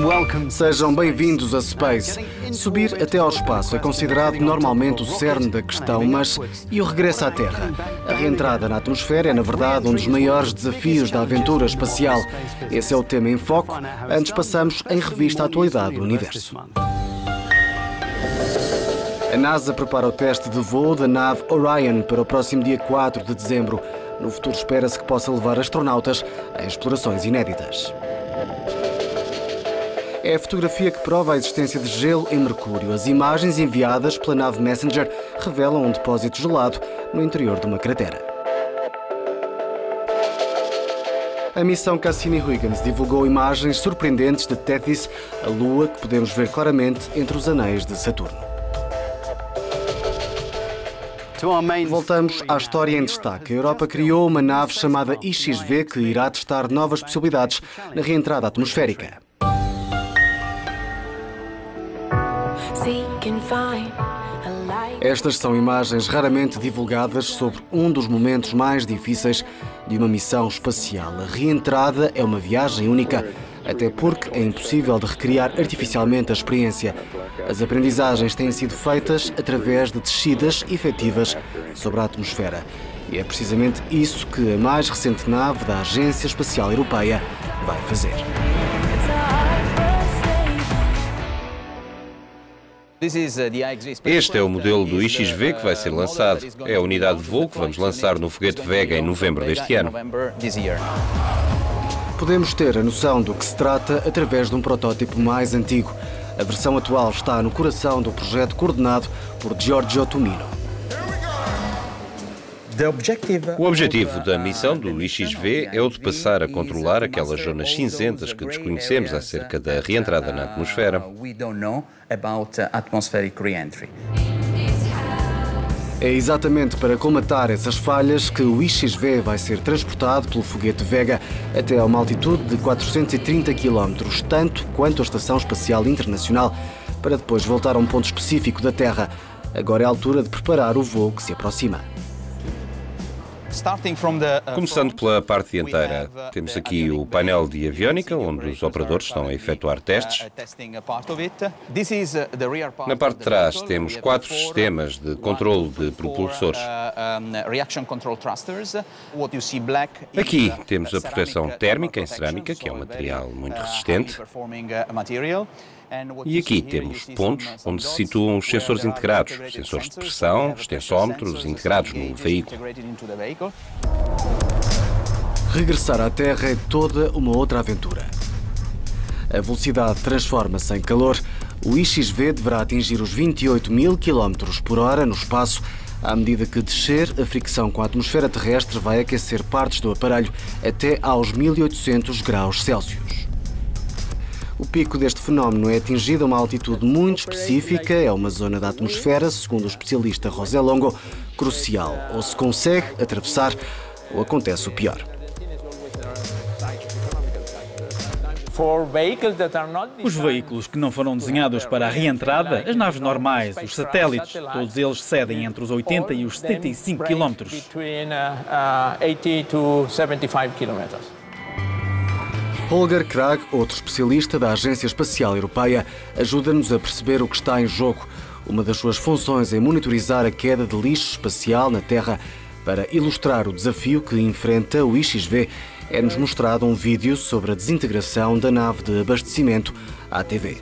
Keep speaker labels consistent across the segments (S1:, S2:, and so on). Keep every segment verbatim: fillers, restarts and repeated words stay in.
S1: Sejam bem-vindos a Space. Subir até ao espaço é considerado normalmente o cerne da questão, mas e o regresso à Terra? A reentrada na atmosfera é, na verdade, um dos maiores desafios da aventura espacial. Esse é o tema em foco. Antes passamos em revista a atualidade do universo. A NASA prepara o teste de voo da nave Orion para o próximo dia quatro de dezembro. No futuro espera-se que possa levar astronautas a explorações inéditas. É a fotografia que prova a existência de gelo em Mercúrio. As imagens enviadas pela nave Messenger revelam um depósito gelado no interior de uma cratera. A missão Cassini-Huygens divulgou imagens surpreendentes de Tethys, a Lua que podemos ver claramente entre os anéis de Saturno. Voltamos à história em destaque. A Europa criou uma nave chamada I X V que irá testar novas possibilidades na reentrada atmosférica. Estas são imagens raramente divulgadas sobre um dos momentos mais difíceis de uma missão espacial. A reentrada é uma viagem única, até porque é impossível de recriar artificialmente a experiência. As aprendizagens têm sido feitas através de descidas efetivas sobre a atmosfera. E é precisamente isso que a mais recente nave da Agência Espacial Europeia vai fazer.
S2: Este é o modelo do I X V que vai ser lançado. É a unidade de voo que vamos lançar no foguete Vega em novembro deste ano.
S1: Podemos ter a noção do que se trata através de um protótipo mais antigo. A versão atual está no coração do projeto coordenado por Giorgio Tumino.
S2: O objetivo da missão do I X V é o de passar a controlar aquelas zonas cinzentas que desconhecemos acerca da reentrada na atmosfera.
S1: É exatamente para colmatar essas falhas que o I X V vai ser transportado pelo foguete Vega até a uma altitude de quatrocentos e trinta quilómetros, tanto quanto a Estação Espacial Internacional, para depois voltar a um ponto específico da Terra. Agora é a altura de preparar o voo que se aproxima.
S2: Começando pela parte dianteira, temos aqui o painel de aviónica, onde os operadores estão a efetuar testes. Na parte de trás temos quatro sistemas de controle de propulsores. Aqui temos a proteção térmica em cerâmica, que é um material muito resistente. E aqui temos pontos onde se situam os sensores integrados, sensores de pressão, extensómetros integrados no veículo.
S1: Regressar à Terra é toda uma outra aventura. A velocidade transforma-se em calor. O I X V deverá atingir os vinte e oito mil quilómetros por hora no espaço. À medida que descer, a fricção com a atmosfera terrestre vai aquecer partes do aparelho até aos mil e oitocentos graus Celsius. O pico deste fenómeno é atingido a uma altitude muito específica, é uma zona da atmosfera, segundo o especialista José Longo, crucial. Ou se consegue atravessar, ou acontece o pior.
S3: Os veículos que não foram desenhados para a reentrada, as naves normais, os satélites, todos eles cedem entre os oitenta e os setenta e cinco quilómetros.
S1: Holger Krag, outro especialista da Agência Espacial Europeia, ajuda-nos a perceber o que está em jogo. Uma das suas funções é monitorizar a queda de lixo espacial na Terra. Para ilustrar o desafio que enfrenta o I X V, é-nos mostrado um vídeo sobre a desintegração da nave de abastecimento A T V.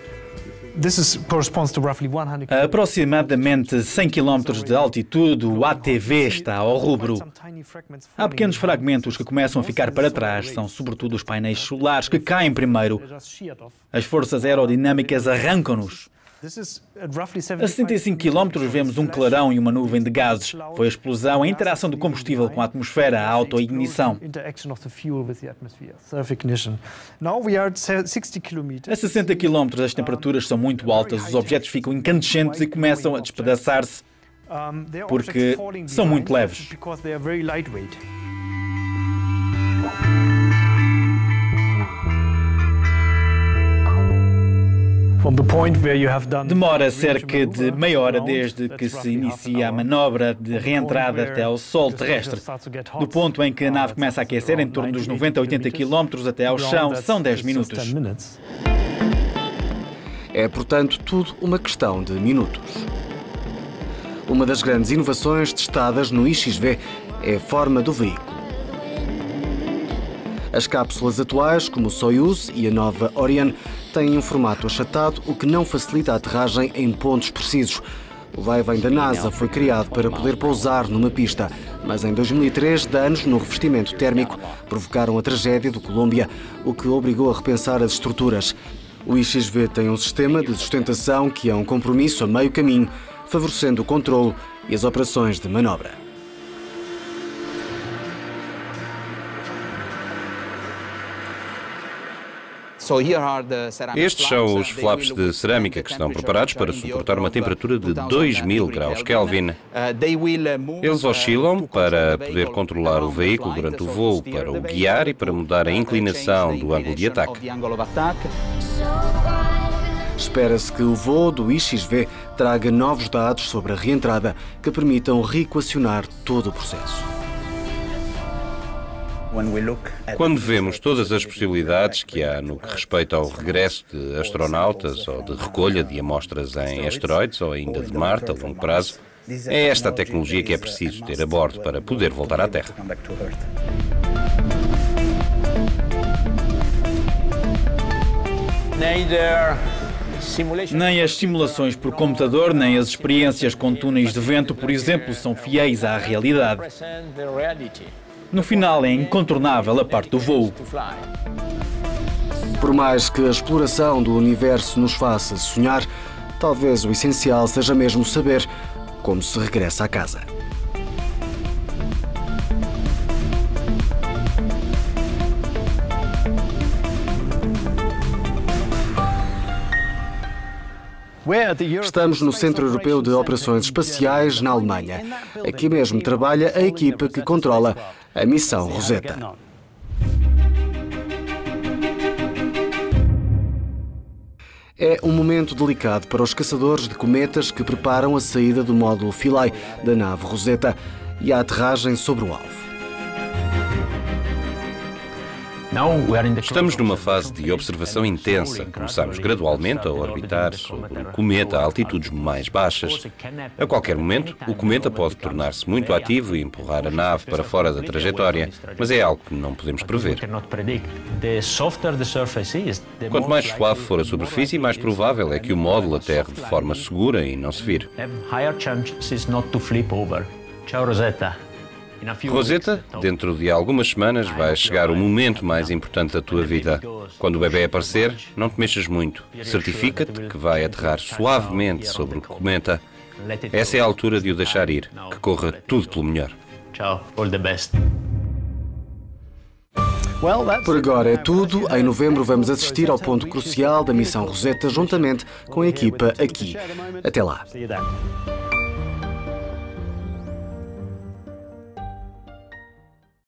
S3: A aproximadamente cem quilómetros de altitude, o A T V está ao rubro. Há pequenos fragmentos que começam a ficar para trás, são sobretudo os painéis solares que caem primeiro. As forças aerodinâmicas arrancam-nos. A setenta e cinco quilómetros vemos um clarão e uma nuvem de gases. Foi a explosão, a interação do combustível com a atmosfera, a autoignição. A sessenta quilómetros as temperaturas são muito altas, os objetos ficam incandescentes e começam a despedaçar-se porque são muito leves. Demora cerca de meia hora desde que se inicia a manobra de reentrada até ao solo terrestre. Do ponto em que a nave começa a aquecer, em torno dos noventa a oitenta quilómetros até ao chão, são dez minutos.
S1: É, portanto, tudo uma questão de minutos. Uma das grandes inovações testadas no I X V é a forma do veículo. As cápsulas atuais, como o Soyuz e a nova Orion, têm um formato achatado, o que não facilita a aterragem em pontos precisos. O vai-vem da NASA foi criado para poder pousar numa pista, mas em dois mil e três, danos no revestimento térmico provocaram a tragédia do Colômbia, o que obrigou a repensar as estruturas. O I X V tem um sistema de sustentação que é um compromisso a meio caminho, favorecendo o controlo e as operações de manobra.
S2: Estes são os flaps de cerâmica que estão preparados para suportar uma temperatura de dois mil graus Kelvin. Eles oscilam para poder controlar o veículo durante o voo, para o guiar e para mudar a inclinação do ângulo de ataque.
S1: Espera-se que o voo do I X V traga novos dados sobre a reentrada que permitam reequacionar todo o processo.
S2: Quando vemos todas as possibilidades que há no que respeita ao regresso de astronautas ou de recolha de amostras em asteroides ou ainda de Marte a longo prazo, é esta a tecnologia que é preciso ter a bordo para poder voltar à Terra.
S3: Nem as simulações por computador, nem as experiências com túneis de vento, por exemplo, são fiéis à realidade. No final, é incontornável a parte do voo.
S1: Por mais que a exploração do universo nos faça sonhar, talvez o essencial seja mesmo saber como se regressa a casa. Estamos no Centro Europeu de Operações Espaciais, na Alemanha. Aqui mesmo trabalha a equipa que controla a missão Rosetta. É um momento delicado para os caçadores de cometas que preparam a saída do módulo Philae da nave Rosetta e a aterragem sobre o alvo.
S2: Estamos numa fase de observação intensa. Começamos gradualmente a orbitar sobre o cometa a altitudes mais baixas. A qualquer momento, o cometa pode tornar-se muito ativo e empurrar a nave para fora da trajetória, mas é algo que não podemos prever. Quanto mais suave for a superfície, mais provável é que o módulo aterre de forma segura e não se vire.
S3: Tchau, Rosetta.
S2: Rosetta, dentro de algumas semanas vai chegar o momento mais importante da tua vida. Quando o bebê aparecer, não te mexas muito. Certifica-te que vai aterrar suavemente sobre o cometa. Essa é a altura de o deixar ir. Que corra tudo pelo melhor.
S3: Tchau, all the best.
S1: Por agora é tudo. Em novembro vamos assistir ao ponto crucial da missão Rosetta juntamente com a equipa aqui. Até lá.